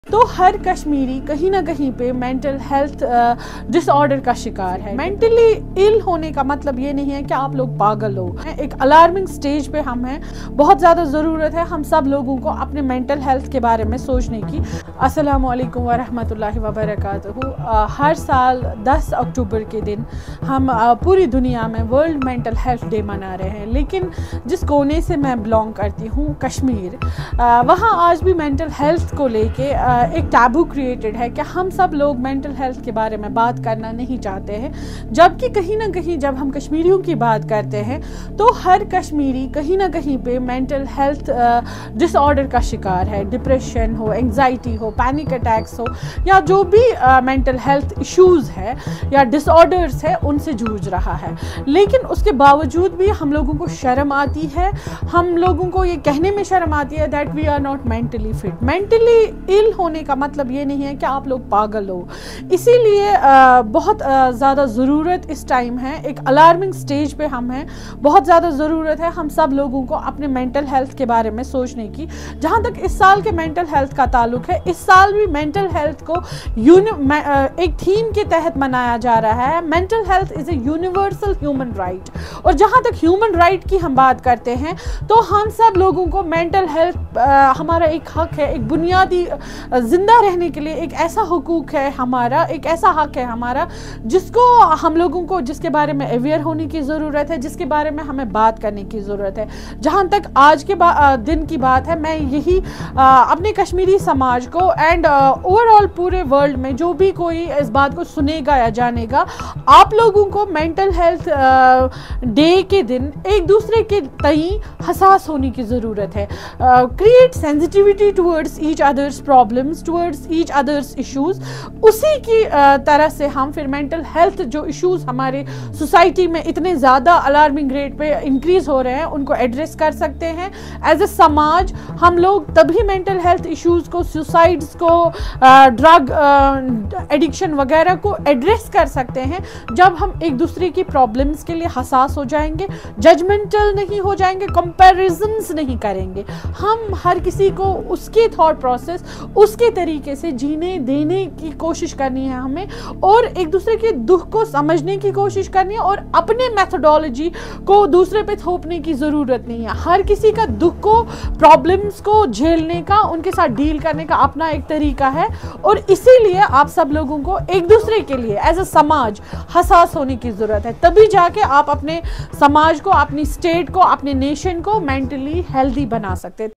तो हर कश्मीरी कहीं ना कहीं पे मेंटल हेल्थ डिसऑर्डर का शिकार है। मेंटली इल होने का मतलब ये नहीं है कि आप लोग पागल हो। एक अलार्मिंग स्टेज पे हम हैं। बहुत ज़्यादा ज़रूरत है हम सब लोगों को अपने मेंटल हेल्थ के बारे में सोचने की। अस्सलामु अलैकुम वरहमतुल्लाहि वबरकातुहू। हर साल 10 अक्टूबर के दिन हम पूरी दुनिया में वर्ल्ड मेंटल हेल्थ डे मना रहे हैं, लेकिन जिस कोने से मैं बिलोंग करती हूँ कश्मीर, वहाँ आज भी मेंटल हेल्थ को लेके एक टैबू क्रिएटेड है कि हम सब लोग मेंटल हेल्थ के बारे में बात करना नहीं चाहते हैं। जबकि कहीं ना कहीं जब हम कश्मीरियों की बात करते हैं तो हर कश्मीरी कहीं ना कहीं पे मेंटल हेल्थ डिसऑर्डर का शिकार है। डिप्रेशन हो, एंजाइटी हो, पैनिक अटैक्स हो, या जो भी मेंटल हेल्थ इश्यूज है या डिसऑर्डर्स है उनसे जूझ रहा है। लेकिन उसके बावजूद भी हम लोगों को शर्म आती है, हम लोगों को ये कहने में शर्म आती है that we are not mentally fit. Mentally ill होने का मतलब ये नहीं है कि आप लोग पागल हो। इसीलिए बहुत ज़्यादा ज़रूरत इस टाइम है, एक अलार्मिंग स्टेज पे हम हैं। बहुत ज़्यादा ज़रूरत है हम सब लोगों को अपने मेंटल हेल्थ के बारे में सोचने की। जहाँ तक इस साल के मेंटल हेल्थ का ताल्लुक है, इस साल भी मेंटल हेल्थ को एक थीम के तहत मनाया जा रहा है। Mental health is a universal human right. और जहाँ तक ह्यूमन राइट की हम बात करते हैं तो हम सब लोगों को मेंटल हेल्थ हमारा एक हक है, एक बुनियादी जिंदा रहने के लिए एक ऐसा हुकूक है हमारा, एक ऐसा हक है हमारा जिसको हम लोगों को, जिसके बारे में अवेयर होने की ज़रूरत है, जिसके बारे में हमें बात करने की ज़रूरत है। जहाँ तक आज के दिन की बात है, मैं यही अपने कश्मीरी समाज को एंड ओवरऑल पूरे वर्ल्ड में जो भी कोई इस बात को सुनेगा या जानेगा, आप लोगों को मेंटल हेल्थ डे के दिन एक दूसरे के तई हसास होने की ज़रूरत है। Create sensitivity towards each other's problems, towards each other's issues. उसी की तरह से हम फिर मेंटल हेल्थ जो इश्यूज हमारे सोसाइटी में इतने ज़्यादा अलार्मिंग रेट पे इंक्रीज हो रहे हैं उनको एड्रेस कर सकते हैं। एज ए समाज हम लोग तभी मेंटल हेल्थ इश्यूज को, सुसाइड्स को, ड्रग एडिक्शन वगैरह को एड्रेस कर सकते हैं जब हम एक दूसरे की प्रॉब्लम्स के लिए हसास हो जाएंगे, जजमेंटल नहीं हो जाएंगे, कंपैरिजंस नहीं करेंगे। हम हर किसी को उसके थॉट प्रोसेस, उसके तरीके से जीने देने की कोशिश करनी है हमें, और एक दूसरे के दुख को समझने की कोशिश करनी है, और अपने मेथोडोलॉजी को दूसरे पे थोपने की ज़रूरत नहीं है। हर किसी का दुख को, प्रॉब्लम्स को झेलने का, उनके साथ डील करने का अपना एक तरीका है। और इसीलिए आप सब लोगों को एक दूसरे के लिए एज अ समाज हसास होने की ज़रूरत है। तभी जाके आप अपने समाज को, अपनी स्टेट को, अपने नेशन को मेंटली हेल्दी बना सकते हैं।